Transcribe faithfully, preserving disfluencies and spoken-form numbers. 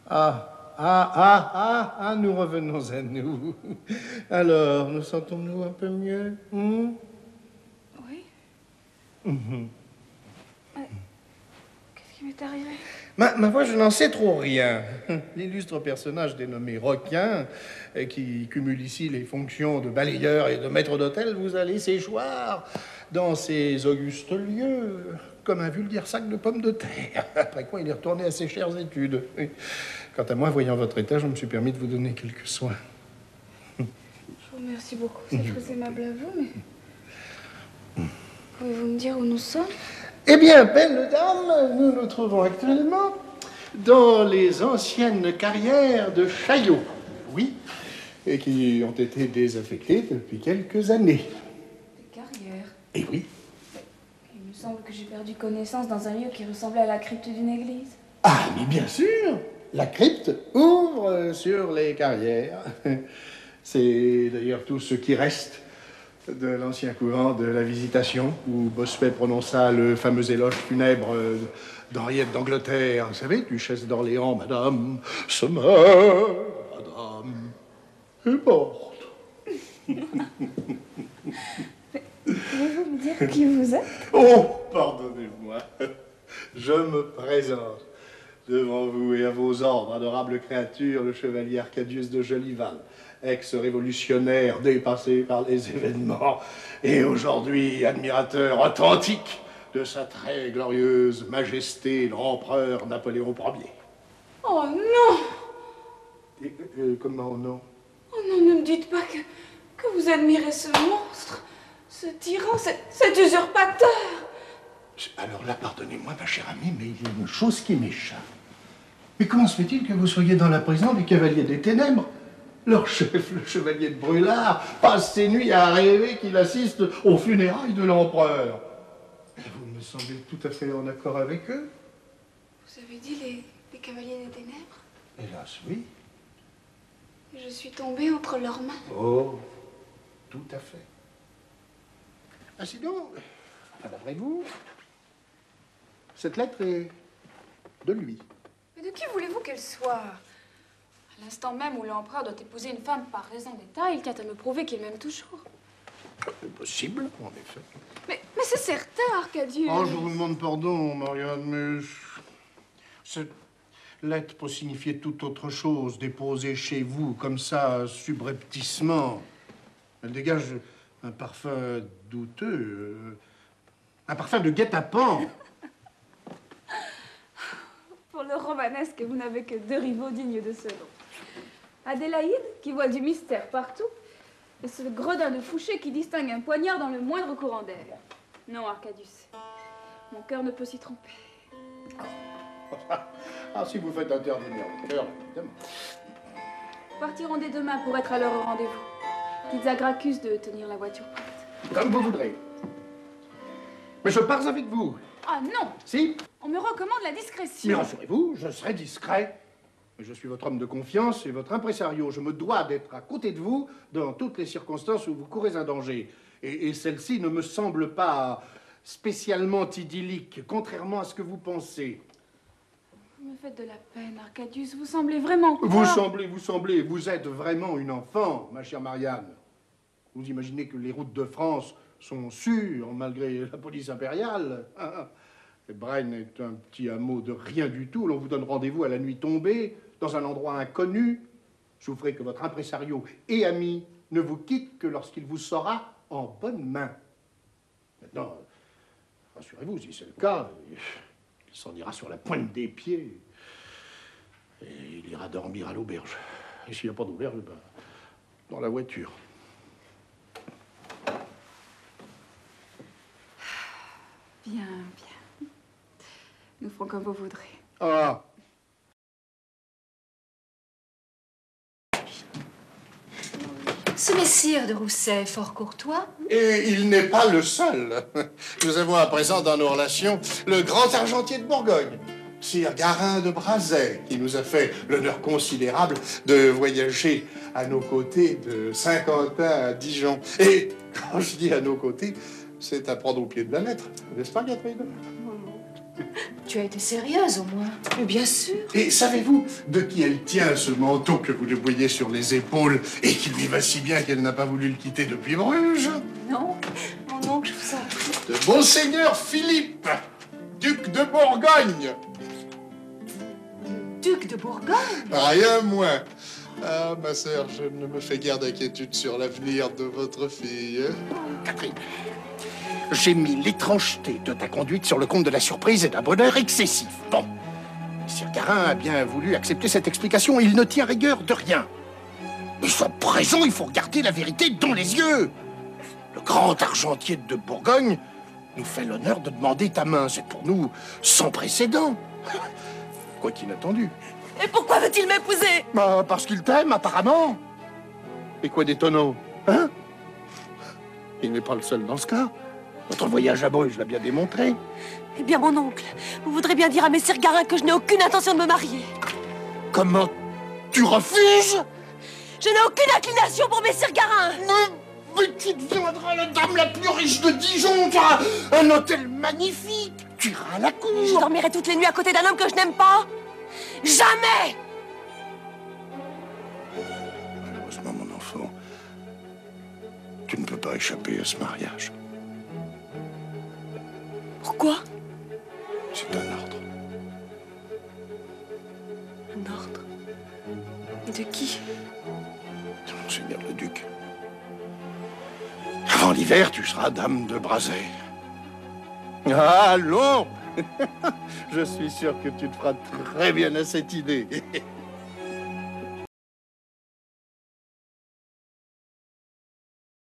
Ah, ah, ah, ah, ah, nous revenons à nous. Alors, nous sentons-nous un peu mieux hmm? Oui. Mm-hmm. euh, Qu'est-ce qui m'est arrivé? Ma, ma voix, je n'en sais trop rien. L'illustre personnage dénommé Requin, qui cumule ici les fonctions de balayeur et de maître d'hôtel, vous a laissé choir dans ces augustes lieux comme un vulgaire sac de pommes de terre. Après quoi, il est retourné à ses chères études. Quant à moi, voyant votre état, je me suis permis de vous donner quelques soins. Je vous remercie beaucoup, c'est très aimable à vous, mais... Pouvez-vous me dire où nous sommes? Eh bien, belle dame, nous nous trouvons actuellement dans les anciennes carrières de Chaillot, oui, et qui ont été désaffectées depuis quelques années. Des carrières? Eh oui. Il me semble que j'ai perdu connaissance dans un lieu qui ressemblait à la crypte d'une église. Ah, mais bien sûr, la crypte ouvre sur les carrières. C'est d'ailleurs tout ce qui reste de l'ancien couvent de la Visitation, où Bossuet prononça le fameux éloge funèbre d'Henriette d'Angleterre. Vous savez, duchesse d'Orléans, madame, se meurt, madame, est morte. Pouvez-vous me dire qui vous êtes? Oh, pardonnez-moi. Je me présente devant vous et à vos ordres, adorable créature, le chevalier Arcadius de Jolival, ex-révolutionnaire dépassé par les événements et aujourd'hui admirateur authentique de sa très glorieuse majesté, l'empereur Napoléon Ier. Oh non! Et, euh, comment non? Oh non, ne me dites pas que, que vous admirez ce monstre, ce tyran, cet, cet usurpateur. Alors là, pardonnez-moi, ma chère amie, mais il y a une chose qui m'échappe. Mais comment se fait-il que vous soyez dans la prison des Cavaliers des Ténèbres? Leur chef, le chevalier de Brûlard, passe ses nuits à rêver qu'il assiste aux funérailles de l'empereur. Vous me semblez tout à fait en accord avec eux. Vous avez dit les, les Cavaliers des Ténèbres? Hélas, oui. Et je suis tombée entre leurs mains. Oh, tout à fait. Ah, sinon, enfin, d'après vous, cette lettre est de lui. Mais de qui voulez-vous qu'elle soit? À l'instant même où l'empereur doit épouser une femme par raison d'État, il tient à me prouver qu'il m'aime toujours. C'est possible, en effet. Mais, mais c'est certain, Arcadius. Oh, je vous demande pardon, Marianne, mais cette lettre peut signifier tout autre chose, déposée chez vous, comme ça, subrepticement. Elle dégage un parfum douteux, euh, un parfum de guet-apens. Pour le romanesque, vous n'avez que deux rivaux dignes de ce nom. Adélaïde, qui voit du mystère partout, et ce gredin de Fouché qui distingue un poignard dans le moindre courant d'air. Non, Arcadius, mon cœur ne peut s'y tromper. Ah, si vous faites intervenir le cœur, évidemment. Partirons dès demain pour être à l'heure au rendez-vous. Dites à Gracchus de tenir la voiture prête. Comme vous voudrez. Mais je pars avec vous. Ah non! Si? On me recommande la discrétion. Mais rassurez-vous, je serai discret. Je suis votre homme de confiance et votre impresario. Je me dois d'être à côté de vous dans toutes les circonstances où vous courez un danger. Et, et celle-ci ne me semble pas spécialement idyllique, contrairement à ce que vous pensez. Vous me faites de la peine, Arcadius. Vous semblez vraiment croire... Vous semblez, vous semblez, vous êtes vraiment une enfant, ma chère Marianne. Vous imaginez que les routes de France sont sûres, malgré la police impériale. Braine est un petit hameau de rien du tout. L'on vous donne rendez-vous à la nuit tombée, dans un endroit inconnu. Souffrez que votre impresario et ami ne vous quitte que lorsqu'il vous sera en bonne main. Maintenant, rassurez-vous, si c'est le cas, il s'en ira sur la pointe des pieds et il ira dormir à l'auberge. Et s'il n'y a pas d'auberge, ben, dans la voiture. Bien, bien. Nous ferons comme vous voudrez. Ah! Ce messire de Rousset est fort courtois. Et il n'est pas le seul. Nous avons à présent dans nos relations le grand argentier de Bourgogne, Sire Garin de Brazais, qui nous a fait l'honneur considérable de voyager à nos côtés de Saint-Quentin à Dijon. Et quand je dis à nos côtés, c'est à prendre au pied de la lettre, n'est-ce pas, Catherine? Tu as été sérieuse, au moins. Mais bien sûr. Et savez-vous de qui elle tient ce manteau que vous lui voyez sur les épaules et qui lui va si bien qu'elle n'a pas voulu le quitter depuis Bruges? Non, mon oncle, je vous en prie. De Monseigneur Philippe, duc de Bourgogne. Duc de Bourgogne? Rien moins. Ah, ma sœur, je ne me fais guère d'inquiétude sur l'avenir de votre fille. Catherine, j'ai mis l'étrangeté de ta conduite sur le compte de la surprise et d'un bonheur excessif. Bon, Sir Garin a bien voulu accepter cette explication. Il ne tient rigueur de rien. Mais à présent, il faut regarder la vérité dans les yeux. Le grand argentier de Bourgogne nous fait l'honneur de demander ta main. C'est pour nous sans précédent. Quoi qu'inattendu. Et pourquoi veut-il m'épouser? Bah, parce qu'il t'aime, apparemment. Et quoi d'étonnant, hein? Il n'est pas le seul dans ce cas. Notre voyage à Bruges l'a bien démontré. Eh bien, mon oncle, vous voudrez bien dire à Messire Garin que je n'ai aucune intention de me marier. Comment? Tu refuses? Je n'ai aucune inclination pour Messire Garin. Mais, mais tu deviendras la dame la plus riche de Dijon. Tu auras un hôtel magnifique. Tu iras à la cour. Je dormirai toutes les nuits à côté d'un homme que je n'aime pas. Jamais! Malheureusement, mon enfant, tu ne peux pas échapper à ce mariage. Pourquoi? C'est un ordre. Un ordre? Et de qui? De Monseigneur le Duc. Avant l'hiver, tu seras dame de Brasey. Allons! Je suis sûr que tu te feras très bien à cette idée.